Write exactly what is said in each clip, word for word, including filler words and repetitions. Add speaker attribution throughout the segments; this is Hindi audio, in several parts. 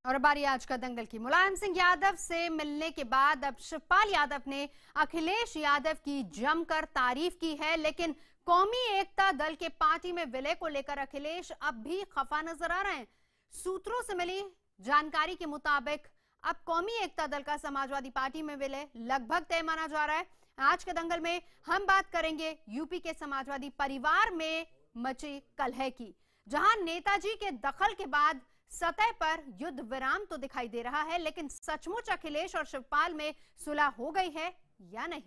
Speaker 1: और बारी आज का दंगल की। मुलायम सिंह यादव से मिलने के बाद अब शिवपाल यादव ने अखिलेश यादव की जमकर तारीफ की है, लेकिन कौमी एकता दल के पार्टी में विलय को लेकर अखिलेश अब भी खफा नजर आ रहे हैं। सूत्रों से मिली जानकारी के मुताबिक अब कौमी एकता दल का समाजवादी पार्टी में विलय लगभग तय माना जा रहा है। आज के दंगल में हम बात करेंगे यूपी के समाजवादी परिवार में मची कलह की, जहां नेताजी के दखल के बाद सतह पर युद्ध विराम तो दिखाई दे रहा है, लेकिन सचमुच अखिलेश और शिवपाल में सुलह हो गई है या नहीं।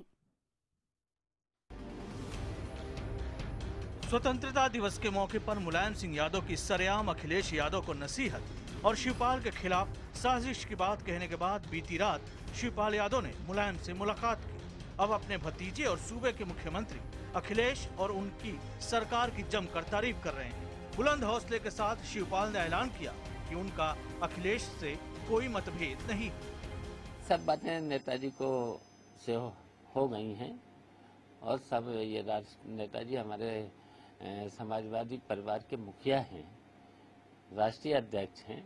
Speaker 2: स्वतंत्रता दिवस के मौके पर मुलायम सिंह यादव की सरेआम अखिलेश यादव को नसीहत और शिवपाल के खिलाफ साजिश की बात कहने के बाद बीती रात शिवपाल यादव ने मुलायम से मुलाकात की। अब अपने भतीजे और सूबे के मुख्यमंत्री अखिलेश और उनकी सरकार की जमकर तारीफ कर रहे हैं। बुलंद हौसले के साथ शिवपाल ने ऐलान किया कि उनका अखिलेश से कोई मतभेद नहीं।
Speaker 3: सब बातें नेताजी को से हो, हो गई हैं और सब ये नेताजी हमारे ए, समाजवादी परिवार के मुखिया हैं, राष्ट्रीय अध्यक्ष हैं,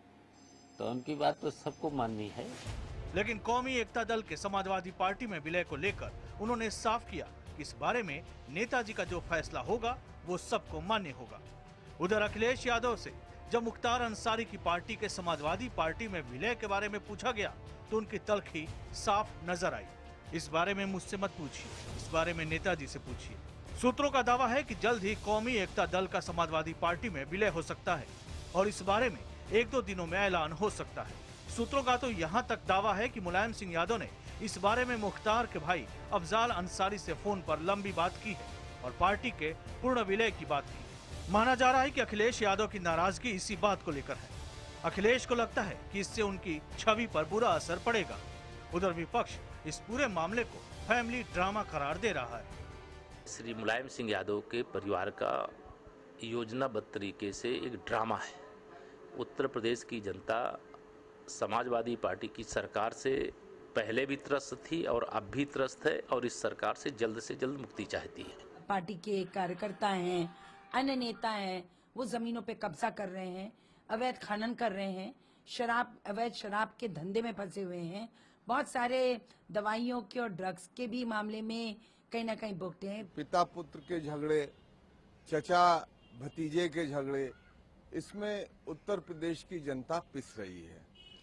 Speaker 3: तो उनकी बात तो सबको माननी है।
Speaker 2: लेकिन कौमी एकता दल के समाजवादी पार्टी में विलय को लेकर उन्होंने साफ किया कि इस बारे में नेताजी का जो फैसला होगा वो सबको मान्य होगा। उधर अखिलेश यादव से जब मुख्तार अंसारी की पार्टी के समाजवादी पार्टी में विलय के बारे में पूछा गया तो उनकी तलखी साफ नजर आई। इस बारे में मुझसे मत पूछिए, इस बारे में नेताजी से पूछिए। सूत्रों का दावा है कि जल्द ही कौमी एकता दल का समाजवादी पार्टी में विलय हो सकता है और इस बारे में एक दो दिनों में ऐलान हो सकता है। सूत्रों का तो यहाँ तक दावा है कि मुलायम सिंह यादव ने इस बारे में मुख्तार के भाई अफजाल अंसारी से फोन पर लंबी बात की है और पार्टी के पूर्ण विलय की बात की। माना जा रहा है कि अखिलेश यादव की नाराजगी इसी बात को लेकर है। अखिलेश को लगता है कि इससे उनकी छवि पर बुरा असर पड़ेगा। उधर विपक्ष इस पूरे मामले को फैमिली ड्रामा करार दे रहा है।
Speaker 4: श्री मुलायम सिंह यादव के परिवार का योजनाबद्ध तरीके से एक ड्रामा है। उत्तर प्रदेश की जनता समाजवादी पार्टी की सरकार से पहले भी त्रस्त थी और अब भी त्रस्त है और इस सरकार से जल्द से जल्द मुक्ति चाहती है।
Speaker 5: पार्टी के कार्यकर्ता हैं, अन्य नेता हैं, वो जमीनों पे कब्जा कर रहे हैं, अवैध खनन कर रहे हैं, शराब अवैध शराब के धंधे में फंसे हुए हैं, बहुत सारे दवाइयों के और ड्रग्स के भी मामले में कहीं ना कहीं भुगते हैं।
Speaker 6: पिता पुत्र के झगड़े, चचा भतीजे के झगड़े, इसमें उत्तर प्रदेश की जनता पिस रही है।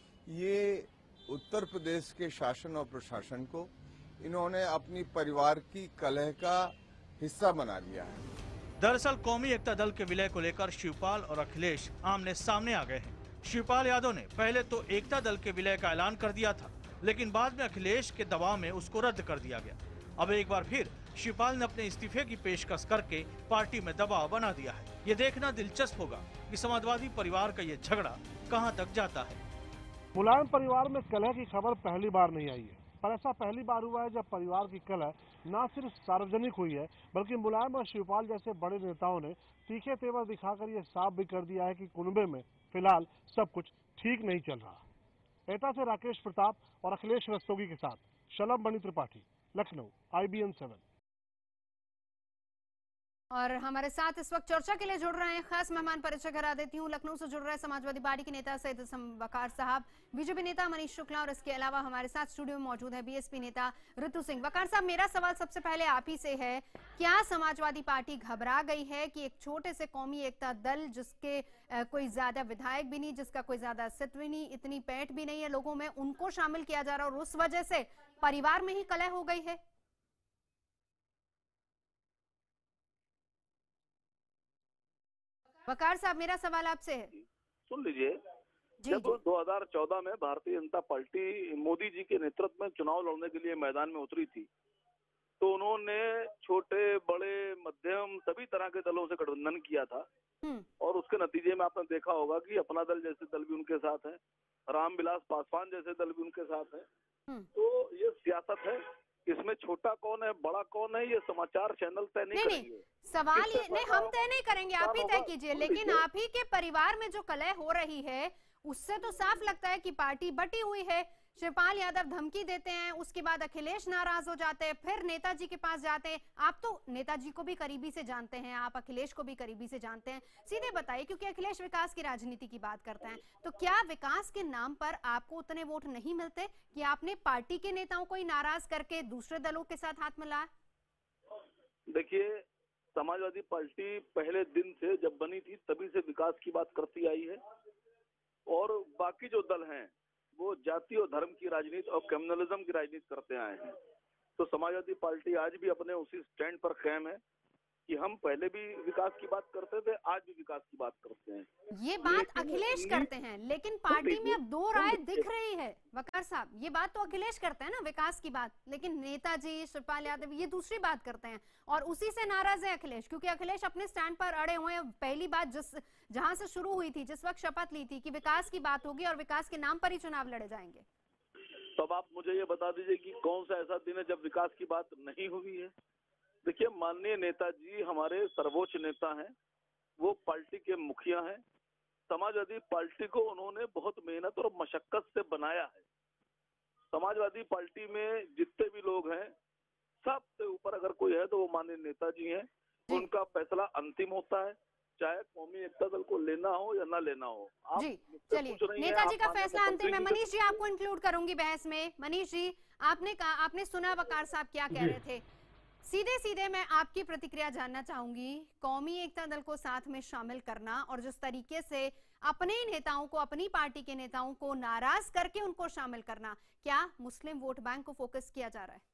Speaker 6: ये उत्तर प्रदेश के शासन और प्रशासन को इन्होंने अपनी परिवार की कलह का हिस्सा बना लिया है।
Speaker 2: दरअसल कौमी एकता दल के विलय को लेकर शिवपाल और अखिलेश आमने सामने आ गए हैं। शिवपाल यादव ने पहले तो एकता दल के विलय का ऐलान कर दिया था, लेकिन बाद में अखिलेश के दबाव में उसको रद्द कर दिया गया। अब एक बार फिर शिवपाल ने अपने इस्तीफे की पेशकश करके पार्टी में दबाव बना दिया है। ये देखना दिलचस्प होगा कि समाजवादी परिवार का ये झगड़ा कहां तक जाता है।
Speaker 7: मुलायम परिवार में कलह की खबर पहली बार नहीं आई है, पर ऐसा पहली बार हुआ है जब परिवार की कलह न सिर्फ सार्वजनिक हुई है, बल्कि मुलायम और शिवपाल जैसे बड़े नेताओं ने तीखे तेवर दिखाकर ये साफ भी कर दिया है कि कुनबे में फिलहाल सब कुछ ठीक नहीं चल रहा। एटा से राकेश प्रताप और अखिलेश रस्तोगी के साथ Shalabh Mani Tripathi, Lucknow, I B N seven.
Speaker 1: और हमारे साथ इस वक्त चर्चा के लिए जुड़ रहे हैं खास मेहमान, परिचय करा देती हूँ। लखनऊ से जुड़ रहे समाजवादी पार्टी के नेता सैयद वकार साहब, बीजेपी नेता मनीष शुक्ला और इसके अलावा हमारे साथ स्टूडियो में मौजूद है बीएसपी नेता ऋतु सिंह। वकार साहब, मेरा सवाल सबसे पहले आप ही से है, क्या समाजवादी पार्टी घबरा गई है कि एक छोटे से कौमी एकता दल जिसके आ, कोई ज्यादा विधायक भी नहीं, जिसका कोई ज्यादा अस्तित्व नहीं, इतनी पैठ भी नहीं है लोगों में, उनको शामिल किया जा रहा है और उस वजह से परिवार में ही कलह हो गई है? वकार साहब, मेरा सवाल आपसे है,
Speaker 8: सुन लीजिए। जब दो हज़ार चौदह में भारतीय जनता पार्टी मोदी जी के नेतृत्व में चुनाव लड़ने के लिए मैदान में उतरी थी, तो उन्होंने छोटे बड़े मध्यम सभी तरह के दलों से गठबंधन किया था और उसके नतीजे में आपने देखा होगा कि अपना दल जैसे दल भी उनके साथ है, रामविलास पासवान जैसे दल भी उनके साथ है। तो ये सियासत है, इसमें छोटा कौन है बड़ा कौन है ये समाचार चैनल तय नहीं, नहीं करेंगे। नहीं,
Speaker 1: सवाल ये नहीं, हम तय नहीं करेंगे, आप ही तय कीजिए। लेकिन आप ही के परिवार में जो कलह हो रही है उससे तो साफ लगता है कि पार्टी बटी हुई है। शिवपाल यादव धमकी देते हैं, उसके बाद अखिलेश नाराज हो जाते हैं, फिर नेताजी के पास जाते हैं। आप तो नेताजी को भी करीबी से जानते हैं, आप अखिलेश को भी करीबी से जानते हैं, सीधे बताइए, क्योंकि अखिलेश विकास की राजनीति की बात करते हैं, तो क्या विकास के नाम पर आपको उतने वोट नहीं मिलते कि आपने पार्टी के नेताओं को ही नाराज करके दूसरे दलों के साथ हाथ मिलाया?
Speaker 8: देखिए, समाजवादी पार्टी पहले दिन से जब बनी थी तभी से विकास की बात करती आई है, और बाकी जो दल हैं वो जाति और धर्म की राजनीति और कम्युनलिज्म की राजनीति करते आए हैं। तो समाजवादी पार्टी आज भी अपने उसी स्टैंड पर कायम है कि हम पहले भी विकास की बात करते थे, आज भी विकास की बात करते हैं।
Speaker 1: ये बात अखिलेश करते हैं, लेकिन पार्टी में अब दो राय दिख रही है वकार साहब। ये बात तो अखिलेश करते हैं ना, विकास की बात, लेकिन नेताजी शिवपाल यादव ये दूसरी बात करते हैं, और उसी से नाराज है अखिलेश, क्योंकि अखिलेश अपने स्टैंड पर अड़े हुए हैं। पहली बात जिस जहां से शुरू हुई थी, जिस वक्त शपथ ली थी कि विकास की बात होगी और विकास के नाम पर ही चुनाव लड़े जाएंगे।
Speaker 8: तब आप मुझे ये बता दीजिए कि कौन सा ऐसा दिन है जब विकास की बात नहीं हुई है। देखिए, माननीय नेताजी हमारे सर्वोच्च नेता हैं, वो पार्टी के मुखिया हैं। समाजवादी पार्टी को उन्होंने बहुत मेहनत और मशक्कत से बनाया है। समाजवादी पार्टी में जितने भी लोग हैं, सबसे ऊपर अगर कोई है तो वो माननीय नेताजी हैं। उनका फैसला अंतिम होता है, चाहे कौमी एकता दल को लेना हो या ना लेना हो। आप
Speaker 1: जी चलिए, नेताजी का फैसला अंतिम है। मनीष जी, आपको इंक्लूड करूंगी बहस में। मनीष जी, आपने कहा, आपने सुना वकार साहब क्या कह रहे थे, सीधे सीधे मैं आपकी प्रतिक्रिया जानना चाहूंगी। कौमी एकता दल को साथ में शामिल करना और जिस तरीके से अपने नेताओं को, अपनी पार्टी के नेताओं को नाराज करके उनको शामिल करना, क्या मुस्लिम वोट बैंक को फोकस किया जा रहा है?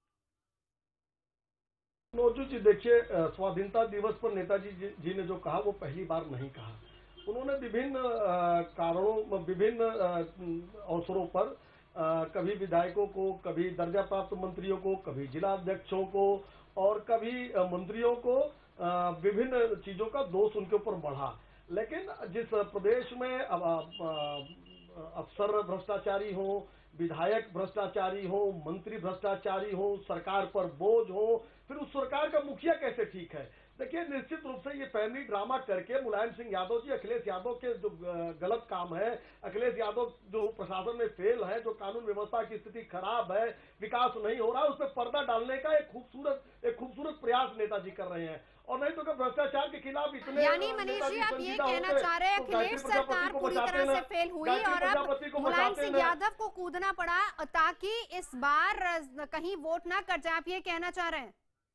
Speaker 7: नौजू जी, देखिए, स्वाधीनता दिवस पर नेताजी जी, जी ने जो कहा वो पहली बार नहीं कहा। उन्होंने विभिन्न कारणों, विभिन्न अवसरों पर आ, कभी विधायकों को, कभी दर्जा प्राप्त मंत्रियों को, कभी जिला अध्यक्षों को और कभी मंत्रियों को आ, विभिन्न चीजों का दोष उनके ऊपर बढ़ा। लेकिन जिस प्रदेश में अब अफसर भ्रष्टाचारी हो, विधायक भ्रष्टाचारी हो, मंत्री भ्रष्टाचारी हो, सरकार पर बोझ हो, फिर उस सरकार का मुखिया कैसे ठीक है? देखिए, निश्चित रूप से ये फैमिली ड्रामा करके मुलायम सिंह यादव जी, अखिलेश यादव के जो गलत काम है, अखिलेश यादव जो प्रशासन में फेल है, जो कानून व्यवस्था की स्थिति खराब है, विकास नहीं हो रहा, उस पर पर्दा डालने का एक खूबसूरत एक खूबसूरत प्रयास नेताजी कर रहे हैं। और नहीं तो क्या भ्रष्टाचार के खिलाफ इतने,
Speaker 1: यानी मनीष जी आप ये कहना चाह रहे हैं अखिलेश सरकार पूरी तरह से फेल हुई और अब मुलायम सिंह यादव को कूदना पड़ा ताकि इस बार कहीं वोट ना कट जाए, आप ये कहना चाह रहे हैं?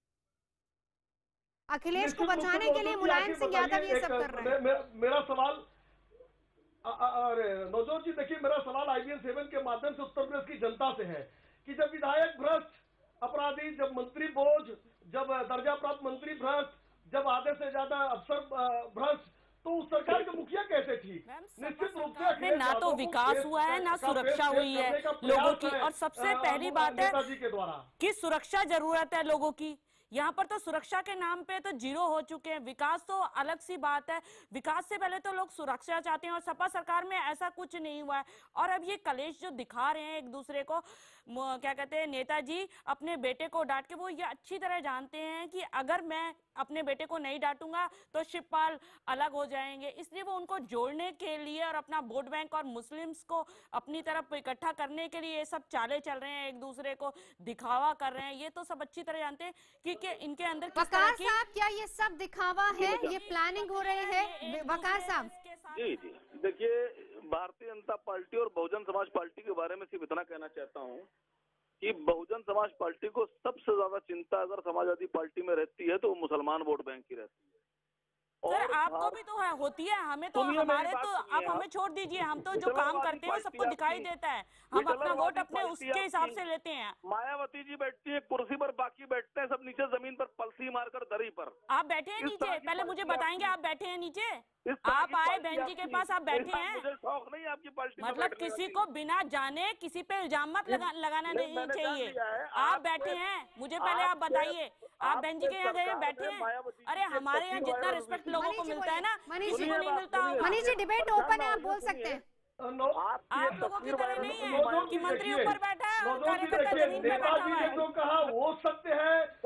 Speaker 1: अखिलेश को बचाने के लिए मुलायम सिंह यादव ये सब कर रहे हैं।
Speaker 7: मेरा सवाल, अरे नवजोत जी, देखिए, मेरा सवाल आई बी एन सेवन के माध्यम से उत्तर प्रदेश की जनता से है कि जब विधायक भ्रष्ट, अपराधी, जब मंत्री बोझ, जब दर्जा प्राप्त मंत्री भ्रष्ट, जब आधे से ज्यादा अफसर भ्रष्ट, तो उस सरकार के मुखिया कैसे ठीक? निश्चित रूप से
Speaker 9: ना तो विकास हुआ है, ना सुरक्षा हुई है लोगों की। और सबसे पहली बात है कि सुरक्षा जरूरत है लोगों की। यहाँ पर तो सुरक्षा के नाम पे तो जीरो हो चुके हैं। विकास तो अलग सी बात है, विकास से पहले तो लोग सुरक्षा चाहते हैं और सपा सरकार में ऐसा कुछ नहीं हुआ है। और अब ये कलेश जो दिखा रहे हैं एक दूसरे को, क्या कहते हैं, नेताजी अपने बेटे को डांट के, वो ये अच्छी तरह जानते हैं कि अगर मैं अपने बेटे को नहीं डांटूंगा तो शिवपाल अलग हो जाएंगे, इसलिए वो उनको जोड़ने के लिए और अपना वोट बैंक और मुस्लिम्स को अपनी तरफ इकट्ठा करने के लिए ये सब चाले चल रहे हैं, एक दूसरे को दिखावा कर रहे हैं। ये तो सब अच्छी तरह जानते हैं कि कि इनके अंदर किस तरह की,
Speaker 1: साहब, क्या ये सब दिखावा है, ये प्लानिंग हो रही है? वकार साहब
Speaker 8: जी जी, देखिए, भारतीय जनता पार्टी और बहुजन समाज पार्टी के बारे में सिर्फ इतना कहना चाहता हूँ कि बहुजन समाज पार्टी को सबसे ज्यादा चिंता अगर समाजवादी पार्टी में रहती है तो वो मुसलमान वोट बैंक की रहती है।
Speaker 9: सर, आपको भी तो है, होती है, हमें तो, हमारे तो आप हमें छोड़ दीजिए, हम तो जो काम करते हैं सबको दिखाई देता है, हम अपना वोट अपने उसके हिसाब से लेते हैं।
Speaker 8: मायावती जी बैठती है कुर्सी पर, बाकी बैठते हैं सब नीचे जमीन पर पलसी मारकर दरी पर।
Speaker 9: आप बैठे हैं नीचे? पहले मुझे बताएंगे, आप बैठे हैं नीचे? आप आए बहन जी के पास, आप बैठे हैं?
Speaker 8: मुझे शौक नहीं आपकी पार्टी,
Speaker 9: मतलब किसी को बिना जाने किसी पे इल्जाम मत लगा, लगाना नहीं चाहिए। आप बैठे हैं, मुझे पहले आप बताइए, आप बहन जी के यहाँ गए बैठे हैं? अरे हमारे यहाँ जितना रिस्पेक्ट लोगों को मिलता है ना, किसी को नहीं मिलता।
Speaker 1: मनीष जी, डिबेट ओपन है, आप बोल सकते हैं।
Speaker 9: आप लोगों की तरह नहीं है कि मंत्री ऊपर बैठा है और कार्यकर्ता जमीन पे बैठा हुआ है।
Speaker 7: जो कहा वो सत्य है,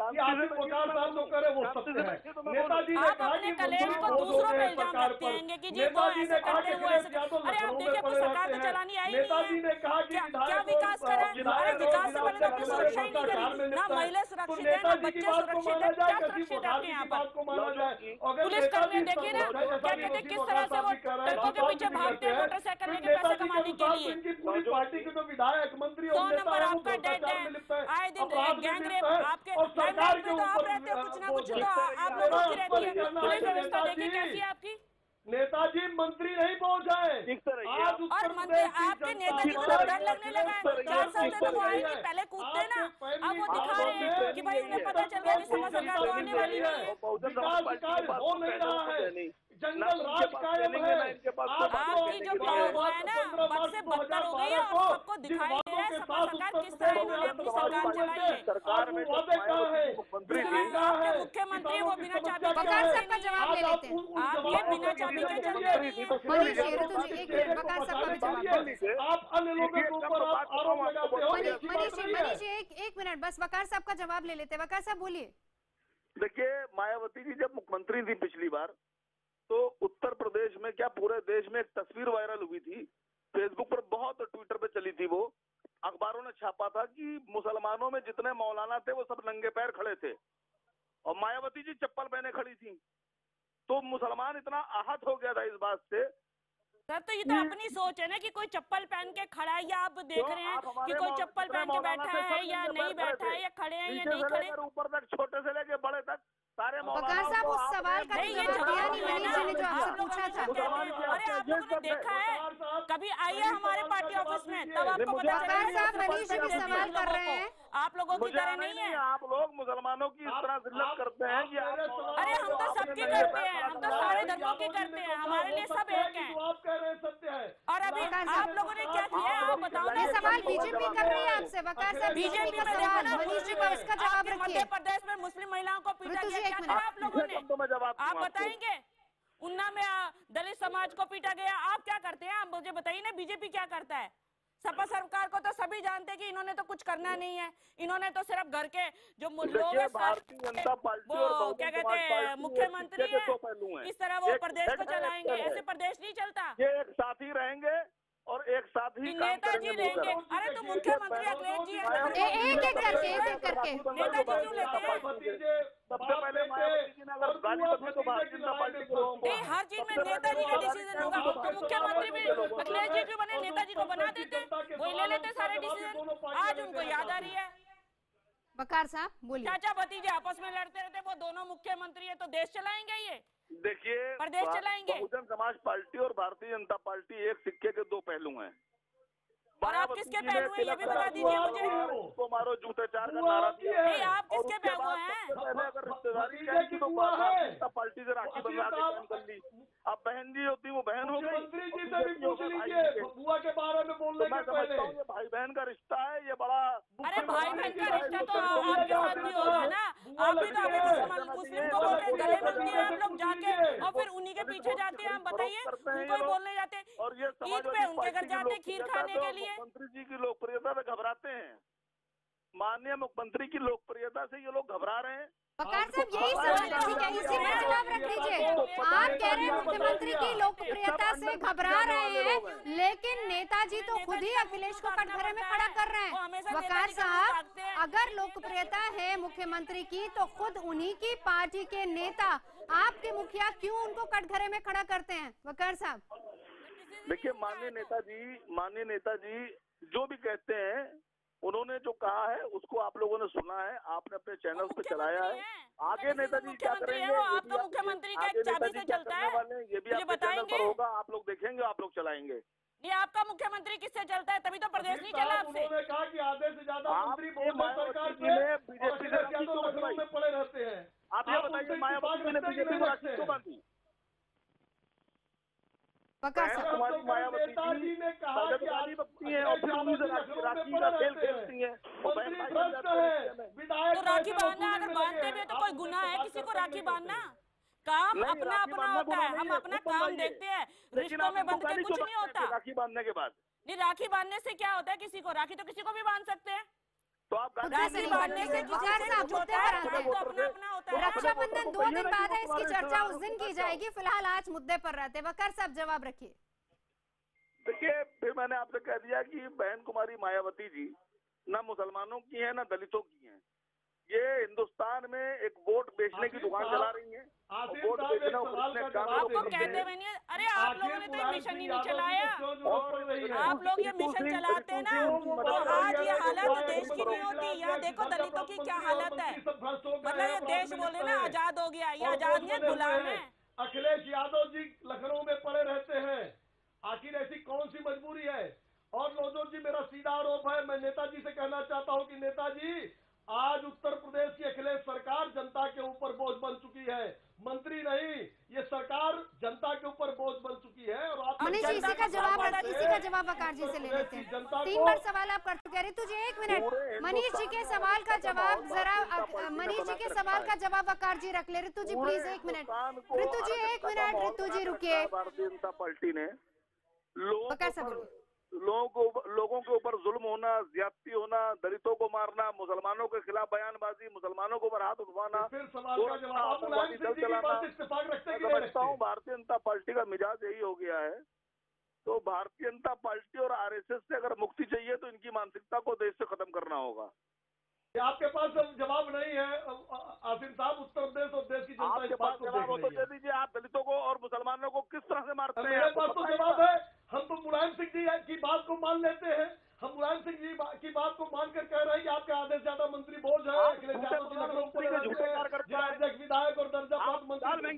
Speaker 7: कि आसिफ वकार साहब जो करे वो सत्य है। नेताजी ने कहा कि
Speaker 9: कलेश को दूसरों पे इल्जाम रखते हैं कि जी वो ऐसे करते हैं वो ऐसे। अरे आप देखिए कोई सरकार तो चलानी आई नहीं है, क्या विकास करा? अरे विकास से पहले तो अपनी सुरक्षा ही नहीं करी, ना महिला सुरक्षित है ना बच्चे सुरक्षित है, क्या सुरक्षित है आपके यहाँ पर? पुलिस कर्मी देखिए ना क्या कहते हैं, किस तरह से वो ट्रकों के पीछे भागते हैं मोटरसाइकिल लेके पैसे कमाने के लिए।
Speaker 7: पूरी पार्टी के तो विधायक मंत्री
Speaker 9: दो नंबर आपका डेड है, आए दिन गैंग रेप आपके सरकार के तो आप रहते हो, कुछ ना कुछ तो आप लोगों की रहती है। पुलिस व्यवस्था देखिए कैसी है आपकी।
Speaker 7: नेताजी मंत्री नहीं पहुंचाए आज
Speaker 9: और मंत्री आपके नेताजी को तो डर लगने लगा है, चार साल से तो वो आए नहीं, पहले कूदते ना, अब वो दिखा रहे हैं कि भाई उन्हें पता चल गया कि सपा सरकार तो आने वाली नहीं है।
Speaker 7: हो नहीं रहा है, जंगल राज कायम है।
Speaker 9: आपकी जो वो है ना बद से बदतर हो गई है और सबको दिखाई दे रहा है सपा सरकार किस तरह इन्होंने अपनी सरकार चलाई है।
Speaker 7: सरकार में
Speaker 9: आपके मुख्यमंत्री वो बिना चाबी
Speaker 1: वकार साहब का जवाब ले लेते हैं।
Speaker 9: आप ये बिना चाबी के चलते नहीं है।
Speaker 1: मनीष ऋतु जी एक मिनट, वकार साहब का भी जवाब।
Speaker 7: आप अन्य लोगों के ऊपर आरोप लगाते हो।
Speaker 1: मनीष जी मनीष जी एक एक मिनट बस, वकार साहब का जवाब ले लेते हैं। वकार साहब बोलिए।
Speaker 8: देखिए, मायावती जी जब मुख्यमंत्री थी पिछली बार तो उत्तर प्रदेश में क्या पूरे देश में एक तस्वीर वायरल हुई थी, फेसबुक पर बहुत, ट्विटर पे चली थी, वो अखबारों ने छापा था कि मुसलमानों में जितने मौलाना थे वो सब नंगे पैर खड़े थे और मायावती जी चप्पल पहने खड़ी थी। तो मुसलमान इतना आहत हो गया था इस बात से।
Speaker 9: सर तो ये तो अपनी सोच है ना कि कोई चप्पल पहन के खड़ा है, या आप देख रहे हैं कि कोई चप्पल पहन के बैठा है या नहीं बैठा है, या खड़े हैं या नहीं खड़े।
Speaker 8: ऊपर तक, छोटे से लेके बड़े तक सारे
Speaker 1: वकार साहब उस सवाल का
Speaker 9: नहीं, ये
Speaker 1: जवाब दिया नहीं
Speaker 9: जवाब
Speaker 1: मनीष जी ने जो आपसे
Speaker 9: आप
Speaker 1: पूछा था।
Speaker 9: अरे आप लोगों ने देखा है, कभी आइए हमारे पार्टी ऑफिस में तब आपको पता
Speaker 1: वकार साहब मनीष जी भी सवाल कर रहे हैं।
Speaker 9: आप लोगों की तरह नहीं है।
Speaker 8: आप लोग मुसलमानों की इस तरह जिल्लत करते हैं कि
Speaker 9: अरे हम तो सबकी करते हैं, हम तो सारे धर्मों की करते हैं, हमारे लिए सब एक हैं।
Speaker 7: आप कह रहे हैं सत्य है।
Speaker 9: और अभी आप लोगों ने क्या किया है आप बताओ ना।
Speaker 1: सवाल बीजेपी कर रही है आपसे। वकार साहब
Speaker 9: बीजेपी में
Speaker 1: सवाल मनीष जी को इसका जवाब रखिए।
Speaker 9: मध्य प्रदेश में मुस्लिम महिलाओं को पीटा गया, क्या करा आप लोगों ने? आप बताएंगे? उन्ना में दलित समाज को पीटा गया, आप क्या करते हैं? आप मुझे बताइए ना, बीजेपी क्या करता है? सपा सरकार को तो सभी जानते हैं कि इन्होंने तो कुछ करना नहीं है, इन्होंने तो सिर्फ घर के जो लोग हैं वो क्या कहते हैं मुख्यमंत्री है, इस तरह वो प्रदेश को चलाएंगे, ऐसे प्रदेश नहीं चलता।
Speaker 8: ये एक साथी रहेंगे और एक साथ ही
Speaker 9: नेताजी लेंगे। अरे तो मुख्यमंत्री अखिलेश जी
Speaker 1: एक एक करके एक एक करके
Speaker 9: नेताजी क्यों लेते हैं?
Speaker 8: सबसे पहले मायावती जी ने अगर गाली बदली तो भारतीय जनता पार्टी को
Speaker 9: नहीं, हर चीज में नेताजी का डिसीजन होगा। तो मुख्यमंत्री भी अखिलेश जी जो बने नेताजी को बना देते, वही ले लेते सारे डिसीजन। आज उनको याद आ रही है।
Speaker 1: वकार साहब बोलिए।
Speaker 9: चाचा भतीजे आपस में लड़ते रहते, वो दोनों मुख्यमंत्री है तो देश चलाएंगे ये?
Speaker 8: देखिए,
Speaker 9: प्रदेश चलाएंगे।
Speaker 8: बहुजन समाज पार्टी और भारतीय जनता पार्टी एक सिक्के के दो पहलू हैं।
Speaker 9: और आप किसके पहलू हैं ये भी बता दीजिए मुझे।
Speaker 8: उसको मारो जूते चार का नारा दिया।
Speaker 9: नहीं, आप किसके पहलू हैं?
Speaker 8: पहले अगर रिश्तेदारी की तो भारतीय जनता पार्टी से राखी बंधा के काम कर ली। अब बहन जी होती वो बहन हो गई।
Speaker 7: मंत्री जी से भी पूछ लीजिए बुआ के बारे में बोलने के पहले।
Speaker 8: ये भाई बहन का रिश्ता है, ये बड़ा।
Speaker 9: अरे भाई बहन का रिश्ता तो आपके साथ भी होगा ना। आप भी तो अभी मुसलमान मुस्लिम को बोलते हैं, गले मिलते हैं आप लोग जाके और फिर उन्हीं के पीछे जाते हैं। आप बताइए, उनको ही बोलने जाते हैं, ईद पे उनके घर जाते हैं खीर खाने के लिए।
Speaker 8: मुख्यमंत्री जी की लोकप्रियता से घबराते हैं। माननीय मुख्यमंत्री की लोकप्रियता से ये लोग घबरा रहे हैं।
Speaker 1: वकार साहब यही सवाल, ठीक है, इसी पर जवाब रख लीजिए। आप कह रहे हैं मुख्यमंत्री की लोकप्रियता से घबरा रहे हैं, लेकिन नेताजी तो खुद ही अखिलेश को कटघरे में खड़ा कर रहे हैं। वकार साहब, अगर लोकप्रियता है मुख्यमंत्री की तो खुद उन्हीं की पार्टी के नेता, आपके मुखिया, क्यों उनको कटघरे में खड़ा करते हैं? वकार साहब
Speaker 8: देखिए, माननीय नेताजी माननीय नेताजी जो भी कहते हैं, उन्होंने जो कहा है उसको आप लोगों ने सुना है, आपने अपने चैनल पे चलाया है। आगे नेताजी क्या करेंगे,
Speaker 9: आपका मुख्यमंत्री का चाबी से चलता है,
Speaker 8: ये भी आपके चैनल पर होगा, आप लोग देखेंगे, आप लोग चलाएंगे।
Speaker 9: ये आपका मुख्यमंत्री किससे चलता है? तभी तो प्रदेश नहीं चला आपसे।
Speaker 7: उन्होंने कहा कि आधे से ज्यादा मंत्री सरकार
Speaker 8: बीजेपी
Speaker 7: में पड़े रहते हैं।
Speaker 8: आप ये बताइए, मायावती ने बीजेपी को राखी क्यों बांधी? कुमारी मायावती जी ने कहा कि गाली बकती है और फिर उन्हीं से राखी का खेल खेलती है।
Speaker 9: तो राखी बांधना अगर बांधते भी तो कोई गुनाह है किसी को राखी बांधना? काम अपना अपना होता है, हम अपना काम देखते हैं, रिश्तों में बंध के कुछ नहीं होता।
Speaker 8: राखी बांधने के बाद
Speaker 9: नहीं, राखी बांधने से क्या होता है? किसी को राखी तो किसी को भी बांध सकते हैं।
Speaker 8: तो आप
Speaker 1: गांधी बांटने से रक्षाबंधन दो दिन बाद है, इसकी चर्चा उस दिन की जाएगी। फिलहाल आज मुद्दे पर रहते। वकार साहब जवाब रखिए।
Speaker 8: देखिए, फिर मैंने आपसे कह दिया कि बहन कुमारी मायावती जी न मुसलमानों की है न दलितों की है। ये हिंदुस्तान में एक वोट बेचने की दुकान चला रही है। वोट बेचना
Speaker 9: आपको कहते हुए नहीं, अरे आप लोगों ने तो मिशन ही नहीं चलाया। आप लोग ये मिशन चलाते ना तो आज ये हालत देश की नहीं होती। यहाँ देखो दलितों की क्या हालत है। मतलब ये देश बोले ना आजाद हो गया, ये आजाद नहीं गुलाम है।
Speaker 7: अखिलेश यादव जी लखनऊ में पड़े रहते हैं, आखिर ऐसी कौन सी मजबूरी है? और नौजोत जी, मेरा सीधा आरोप है, मैं नेताजी से कहना चाहता हूं कि नेताजी, आज उत्तर प्रदेश की अखिलेश सरकार जनता के ऊपर बोझ बन चुकी है। मंत्री नहीं, ये सरकार जनता के ऊपर बोझ बन चुकी है। और आप
Speaker 1: मनीष जी, इसी का जवाब इसी का जवाब वकार जी से ले लेते हैं। तीन बार सवाल आप कर चुके हैं। ऋतु जी एक मिनट, मनीष जी के सवाल का जवाब जरा, मनीष जी के सवाल का जवाब वकार जी रख ले। ऋतु जी प्लीज एक मिनट, ऋतु जी एक मिनट, ऋतु जी रुकिए।
Speaker 8: भारतीय जनता पार्टी ने
Speaker 1: वकार साहब बोलिए।
Speaker 8: लोगों को लोगों के ऊपर जुल्म होना, ज्यादती होना, दलितों को मारना, मुसलमानों के खिलाफ बयानबाजी, मुसलमानों को ऊपर हाथ उठवाना, आतंकवादी दल चलाना, समझता हूँ भारतीय जनता पार्टी का मिजाज यही हो गया है। तो भारतीय जनता पार्टी और आरएसएस से अगर मुक्ति चाहिए तो इनकी मानसिकता को देश से खत्म करना होगा।
Speaker 7: आपके पास जवाब नहीं है आसिफ साहब, उत्तर प्रदेश और देश की जनता
Speaker 8: आपके पास जवाब हो तो दे दीजिए। आप दलितों को और मुसलमानों को किस तरह से मारते हैं?
Speaker 7: मेरे पास तो जवाब है। हम तो मुलायम सिंह जी की बात को मान लेते हैं। हम मुलायम सिंह जी की बात को मानकर कह रहे हैं कि आपके आदेश ज्यादा मंत्री बोझ है। अखिलेश यादव जी लखनऊ के अध्यक्ष, विधायक और दर्जा प्राप्त मंत्री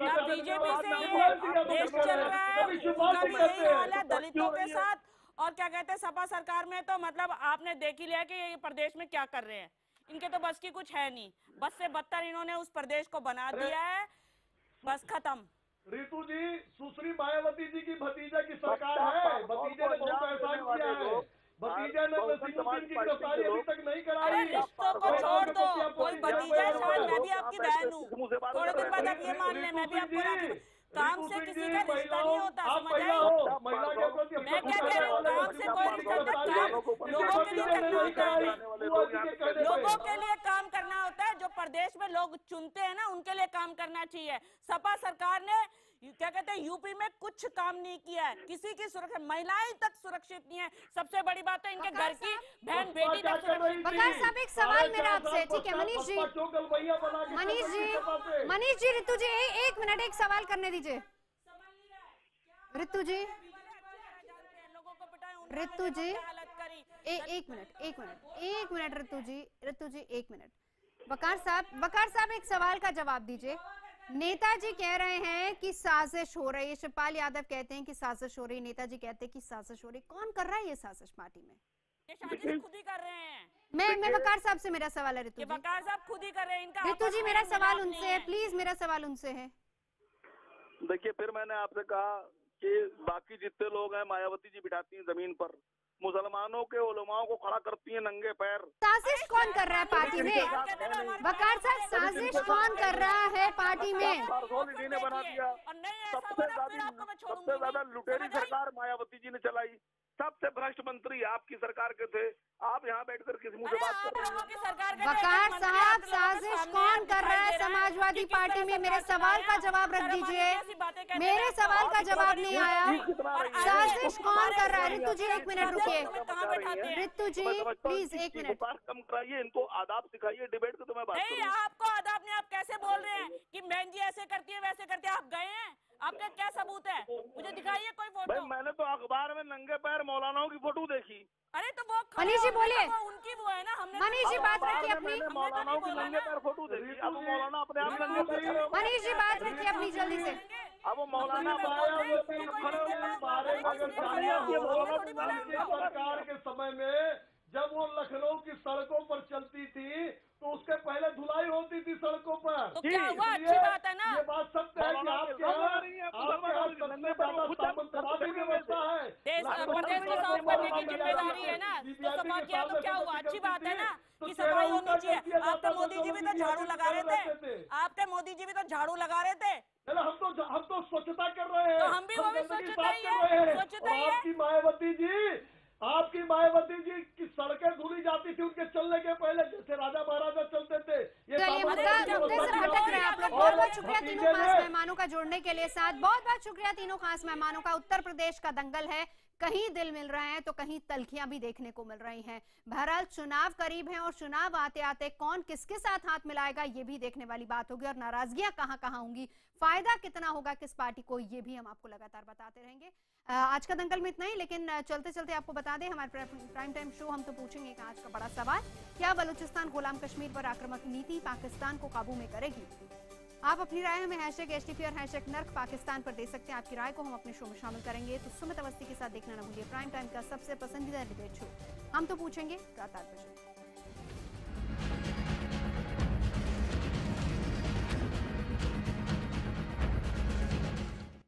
Speaker 9: दलितों के साथ और क्या कहते हैं सपा सरकार में। तो मतलब आपने देख ही लिया कि ये प्रदेश में क्या कर रहे हैं। इनके तो बस की कुछ है नहीं, बस से बदतर इन्होंने उस प्रदेश को बना दिया है। बस खत्म।
Speaker 7: ऋतु जी, सुश्री मायावती जी की भतीजा की सरकार है। भतीजे ने बहुत एहसान किया है। भतीजा ने नसीमुद्दीन की गिरफ्तारी अभी तक नहीं कराई।
Speaker 9: रिश्तों को छोड़ दो, कोई भतीजा है, शायद मैं भी आपकी बहन हूँ। थोड़े दिन बाद आप ये मान लें मैं भी आपको काम से किसी का रिश्ता नहीं होता, समझ आए? मैं क्या कह रही हूँ, काम से कोई रिश्ता नहीं। लोगों के लिए करना होता है, लोगों के लिए काम करना होता है। जो प्रदेश में लोग चुनते हैं ना, उनके लिए काम करना चाहिए। सपा सरकार ने क्या कहते हैं यूपी में कुछ काम नहीं किया है। किसी की सुरक्षा, महिलाएं तक सुरक्षित नहीं है। सबसे बड़ी बात है इनके घर की बहन बेटी तक सुरक्षित।
Speaker 1: वकार साहब एक सवाल मेरा आपसे, ठीक है मनीष जी, मनीष जी, मनीष जी, ऋतु जी एक मिनट, एक सवाल करने दीजिए। ऋतु जी, ऋतु जी एक मिनट, एक मिनट, एक मिनट ऋतु जी, ऋतु जी एक मिनट। वकार साहब, वकार साहब एक सवाल का जवाब दीजिए। नेताजी कह रहे हैं कि साजिश हो रही है, शिवपाल यादव कहते हैं कि साजिश हो रही है, नेताजी कहते हैं कि साजिश हो रही है। कौन कर रहा है ये साजिश पार्टी में?
Speaker 9: ये साजिश खुद ही कर रहे हैं।
Speaker 1: मैं मैं वकार साहब से मेरा सवाल है ऋतु जी।
Speaker 9: वकार साहब खुद ही कर रहे हैं। इनका
Speaker 1: ऋतु जी मेरा सवाल उनसे है, प्लीज मेरा सवाल उनसे है।
Speaker 8: देखिए, फिर मैंने आपसे कहा कि बाकी जितने लोग हैं मायावती जी बिठाती हैं जमीन पर, मुसलमानों के उलमाओं को खड़ा करती हैं नंगे पैर।
Speaker 1: साजिश कौन कर रहा है पार्टी में? वकार साहब साजिश कौन कर रहा है पार्टी में?
Speaker 8: ने बना दिया। सबसे ज्यादा सबसे ज्यादा लुटेरी सरकार मायावती जी ने चलाई। सबसे भ्रष्ट मंत्री आपकी सरकार के थे। आप यहाँ बैठकर किस मुंह से बात कर रहे हैं?
Speaker 1: वकार साहब साजिश कौन कर रहा है समाजवादी पार्टी में? मेरे सवाल का जवाब रख दीजिए। मेरे सवाल का जवाब नहीं आया। साजिश कौन कर रहा है? ऋतु जी एक मिनट रुकिए। ऋतु जी प्लीज एक मिनट।
Speaker 8: कम कराइए, इनको आदाब सिखाइए। डिबेट को तो मैं बात
Speaker 9: नहीं, आपको आदाब नहीं। आप कैसे बोल रहे हैं कि बहन जी ऐसे करती है वैसे करती है? आप गए हैं? आपका क्या सबूत है? मुझे दिखाइए कोई फोटो।
Speaker 8: मैंने तो अखबार में नंगे पैर मौलानाओं की फोटो देखी।
Speaker 9: अरे तो वो
Speaker 1: मनीष जी बोले,
Speaker 9: उनकी वो है ना। हमने
Speaker 1: मनीष जी बात रखिए अपनी।
Speaker 8: मौलानाओं की नंगे पैर फोटो देखी। अब मौलाना अपने आप नंगे पैर।
Speaker 1: मनीष जी बात रखिए अपनी जल्दी से।
Speaker 8: अब मौलाना
Speaker 7: सरकार के समय में जब वो लखनऊ की सड़कों पर चलती थी तो उसके पहले धुलाई होती थी सड़कों पर।
Speaker 9: तो क्या हुआ? अच्छी बात है ना।
Speaker 7: ये बात सत्य है कि आपके यहाँ आपके यहाँ सबसे ज्यादा सामंतवादी व्यवस्था है।
Speaker 9: प्रदेश को साफ करने की जिम्मेदारी है ना। तो सफा किया तो क्या हुआ? अच्छी बात है ना कि सफाई होनी चाहिए। आपके मोदी जी भी तो झाड़ू लगा रहे थे। आपके मोदी जी भी तो झाड़ू लगा रहे थे।
Speaker 7: हम तो हम तो स्वच्छता कर रहे हैं।
Speaker 9: तो हम भी वो भी स्वच्छता ही है, स्वच्छता ही है।
Speaker 7: आपकी मायावती जी
Speaker 10: आपकी मायावती जी की सड़कें धुली जाती थी उनके चलने के पहले, जैसे राजा महाराजा चलते थे। ये
Speaker 1: चलिए मुद्दा मुद्दे से भटक रहे हैं आप लोग। बहुत बहुत शुक्रिया तीनों खास मेहमानों का जुड़ने के लिए साथ। बहुत बहुत शुक्रिया तीनों खास मेहमानों का। उत्तर प्रदेश का दंगल है, कहीं दिल मिल रहे हैं तो कहीं तलखियां भी देखने को मिल रही हैं। बहरहाल चुनाव करीब हैं और चुनाव आते आते कौन किसके साथ हाथ मिलाएगा ये भी देखने वाली बात होगी, और नाराजगियां कहां कहां होंगी, फायदा कितना होगा किस पार्टी को, ये भी हम आपको लगातार बताते रहेंगे। आज का दंगल में इतना ही, लेकिन चलते चलते आपको बता दें हमारे प्राइम टाइम शो हम तो पूछेंगे कि आज का बड़ा सवाल, क्या बलूचिस्तान गुलाम कश्मीर पर आक्रामक नीति पाकिस्तान को काबू में करेगी? आप अपनी राय हमें हैशटैग एसटीपी और हैशटैग नर्क पाकिस्तान पर दे सकते हैं। आपकी राय को हम अपने शो में शामिल करेंगे। तो सुमित अवस्थी के साथ देखना न भूलिए प्राइम टाइम का सबसे पसंदीदा डिबेट शो हम तो पूछेंगे रात आठ बजे।